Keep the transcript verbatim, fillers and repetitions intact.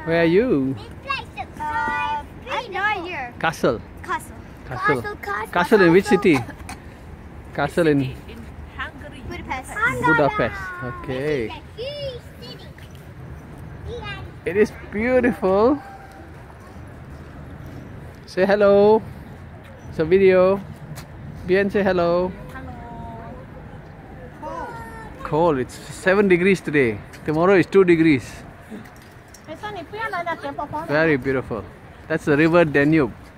Where are you? Uh, I have no idea. Castle. Castle. Castle. Castle, castle, Castle in which city? Castle in In Hungary. Budapest. Budapest. Okay. It is beautiful. Say hello. It's a video. Bien, say hello. Cold. It's seven degrees today. Tomorrow is two degrees. Very beautiful. That's the river Danube.